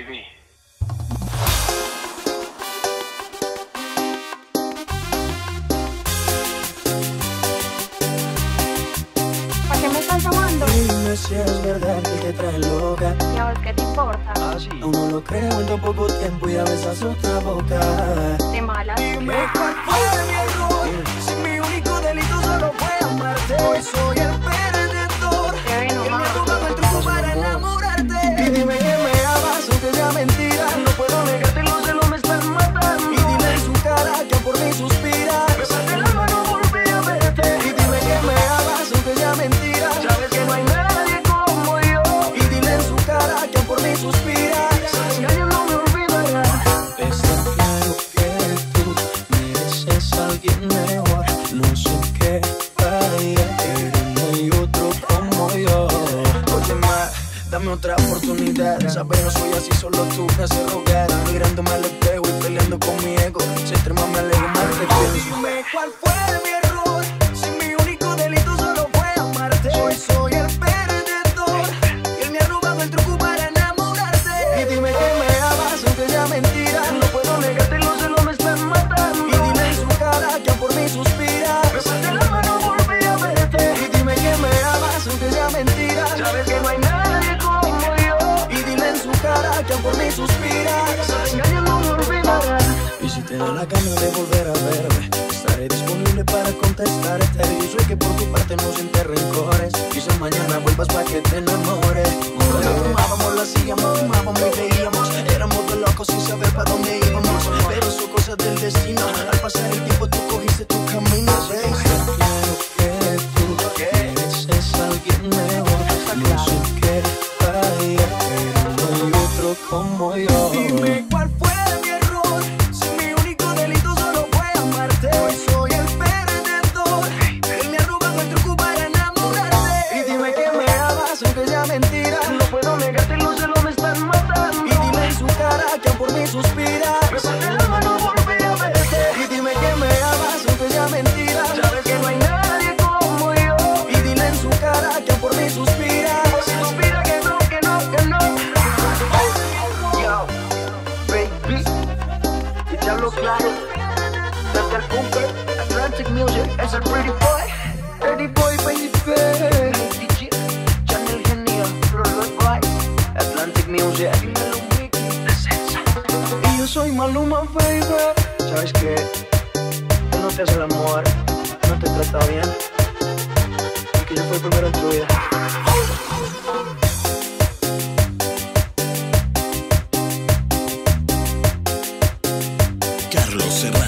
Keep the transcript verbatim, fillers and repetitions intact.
baby. ¿Para qué me estás llamando? Dime si es verdad que te trae loca. ¿Y a ver qué te importa? Ah, sí. Aún no lo creo en tan poco tiempo y ya besas otra boca. De malas. Dime cuál fue mi error. Si mi único delito solo fue amarte. Hoy soy el perdedor. Te ve Que me ha nomás. robado el truco para enamorarte. Y dime que me amas aunque sea mentira. No puedo negarte, los celos me están matando. Y dile en su cara que por mí suspira. Besarte la mano, volví a verte. Y dime que me amas aunque sea mentira. Sabes que no hay nadie como yo. Y dile en su cara que por mí suspira. Sabes que yo no me olvidará. Está claro que tú mereces a alguien mejor. No sé qué falla, pero no hay otro como yo. Oye, ma, dame otra oportunidad. Sabes, no soy así, solo tú me haces rogar. Mirándome al espejo y peleando con mi ego. Si entre más me alejo, más te pienso. Dime cuál fue mi error. Si mi único delito solo fue amarte. Hoy soy el perdedor. Y él me ha robado el truco para enamorarte. Y dime que me amas aunque sea mentira. No puedo negarte, los celos me están matando. Y dile en su cara que por mí suspira. Besarte la mano, volví a verte. Y dime que me amas aunque sea mentira. Sabes que no hay nadie como yo. Y dile en su cara que por mí suspira. Sabes que yo no me olvidará. Y si te da la gana de volver a verme, estaré disponible para contestarte. Yo sé que por tu parte no sientes rencores. Quizás mañana vuelvas para que te enamore. Cuando fumábamos, lo hacíamos, fumábamos y reíamos. Éramos dos locos sin saber para dónde íbamos. Pero son cosas del destino. Al pasar el tiempo tú cogiste tu camino. Claro que tú mereces a alguien mejor. No sé qué falla, pero no hay otro como yo. Dime cuál fue mi error. Si mi único delito solo fue amarte. Hoy soy el perdedor. Él me ha robado el truco para enamorarte. Y dime que me amas aunque sea mentira. No puedo negarte, los celos me están matando. Y dile en su cara que por mí suspira. Besarte la mano, volví a verte. Y dime que me amas aunque sea mentira. Sabes que no hay nadie como yo. Y dile en su cara que por mí suspira. Suspira que no, que no, que no. Yo, baby. Ya lo claro. Desde el Cooper, Atlantic Music, es el Pretty Boy. Pretty boy, baby. D J, Channel Genia, Floyd Boy, Atlantic Music. Dímelo, Mickey, Descensa. Y yo soy Maluma, baby. ¿Sabes qué? Él no te hace el amor, no te trata bien. Porque yo fui el primero en tu vida. Carlos Herrera.